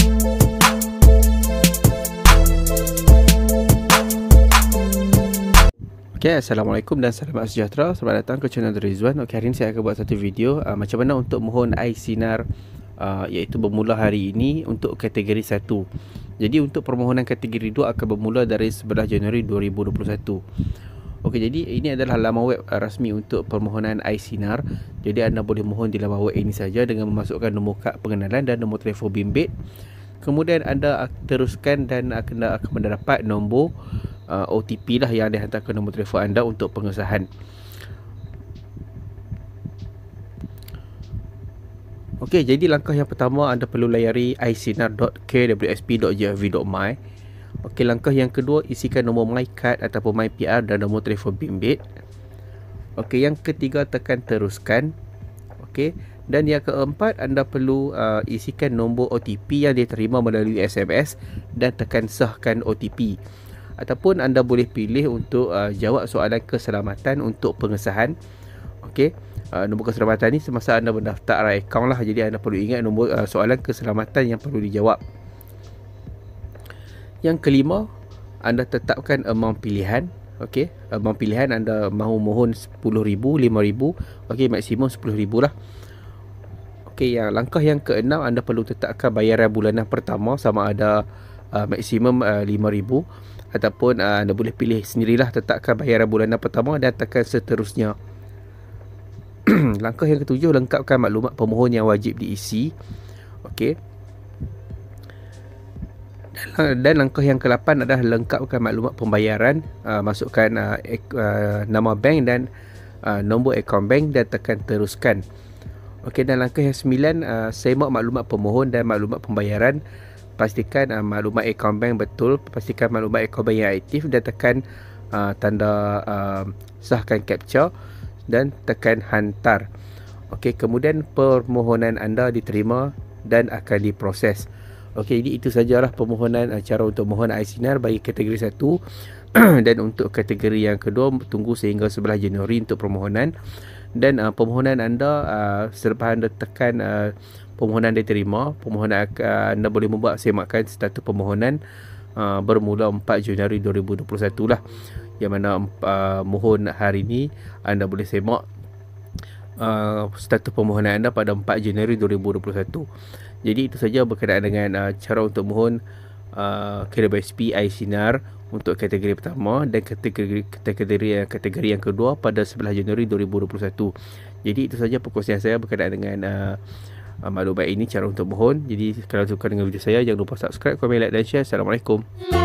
Okay, Assalamualaikum dan selamat sejahtera. Selamat datang ke channel Rizwan. Okay, hari ini saya akan buat satu video macam mana untuk mohon i-Sinar iaitu bermula hari ini untuk kategori 1. Jadi untuk permohonan kategori 2 akan bermula dari 11 Januari 2021. Okey, jadi ini adalah laman web rasmi untuk permohonan i-Sinar. Jadi anda boleh mohon di laman web ini saja dengan memasukkan nombor kad pengenalan dan nombor telefon bimbit. Kemudian anda teruskan dan anda akan mendapat nombor OTP lah yang dihantar ke nombor telefon anda untuk pengesahan. Okey, jadi langkah yang pertama anda perlu layari i-Sinar.kwsp.gov.my. Okey, langkah yang kedua isikan nombor my card ataupun my PR dan nombor telefon bimbit. Okey, yang ketiga tekan teruskan. Okey, dan yang keempat anda perlu isikan nombor OTP yang diterima melalui SMS dan tekan sahkan OTP. Ataupun anda boleh pilih untuk jawab soalan keselamatan untuk pengesahan. Okey, nombor keselamatan ni semasa anda mendaftar akaun lah. Jadi anda perlu ingat nombor soalan keselamatan yang perlu dijawab. Yang kelima, anda tetapkan amount pilihan. Okey, amount pilihan anda mahu mohon 10,000, 5,000. Okey, maksimum 10,000 lah. Okey, langkah yang keenam anda perlu tetapkan bayaran bulanan pertama sama ada maksimum 5,000 ataupun anda boleh pilih sendirilah tetapkan bayaran bulanan pertama dan tekan seterusnya. Langkah yang ketujuh, lengkapkan maklumat pemohon yang wajib diisi. Okey. Dan langkah yang ke-8 adalah lengkapkan maklumat pembayaran, masukkan nama bank dan nombor akaun bank dan tekan teruskan. Okey, dan langkah yang 9, semak maklumat pemohon dan maklumat pembayaran. Pastikan maklumat akaun bank betul, pastikan maklumat akaun bank yang aktif dan tekan tanda sahkan captcha dan tekan hantar. Okey, kemudian permohonan anda diterima dan akan diproses. Okey, jadi itu sajalah permohonan cara untuk mohon i-Sinar bagi kategori 1. Dan untuk kategori yang kedua tunggu sehingga 11 Januari untuk permohonan. Dan permohonan anda selepas anda tekan permohonan diterima, permohonan anda boleh membuat semakan status permohonan bermula 4 Januari 2021 lah. Yang mana mohon hari ini anda boleh semak status permohonan anda pada 4 Januari 2021. Jadi itu saja berkenaan dengan cara untuk mohon KWSP i-Sinar untuk kategori pertama dan kategori yang kedua pada 11 Januari 2021. Jadi itu saja perkongsian saya berkenaan dengan maklumat ini, cara untuk mohon. Jadi kalau suka dengan video saya, jangan lupa subscribe, komen, like dan share. Assalamualaikum.